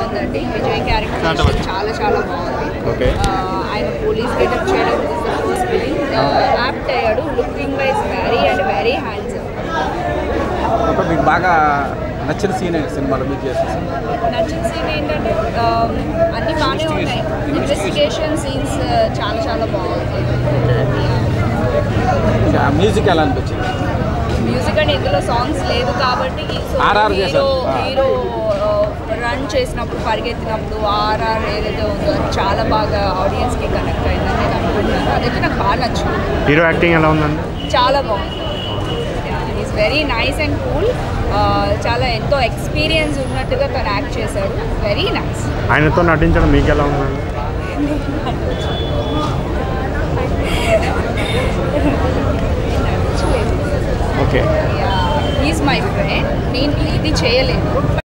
బాగుందండి. విజయ్ క్యారెక్టర్ చాలా చాలా బాగుంది. ఆయన పోలీస్ గెటప్ చేయడం యాప్ట్ అయ్యాడు. Looking wise very handsome. మీకు బాగా నచ్చిన సీన్ ఏంటి సినిమాలో మీకు చేసేసి? నచ్చిన సీన్ ఏంటంటే అన్నీ బాగానే ఉన్నాయి. ఇన్వెస్టిగేషన్ సీన్స్ చాలా చాలా బాగుంది. మ్యూజిక్ ఎలా అనిపించింది? మ్యూజిక్ అంటే ఇందులో సాంగ్స్ లేదు కాబట్టి హీరో రన్ చేసినప్పుడు పరిగెత్తినప్పుడు ఆర్ఆర్ ఏదైతే ఉందో చాలా బాగా ఆడియన్స్కి కనెక్ట్ అయిందని నేను అనుకుంటున్నాను. అదైతే నాకు బాగా నచ్చింది. హీరో యాక్టింగ్ ఎలా ఉందండి? చాలా బాగుంది. Is very nice and cool. చాలా ఎంతో ఎక్స్పీరియన్స్ ఉన్నట్టుగా తను యాక్ట్ చేశాడు. Very nice. ఆయనతో నటించడం మీకు ఎలా ఉందండి? Okay, is my friend. నేను ఇది చేయలేదు.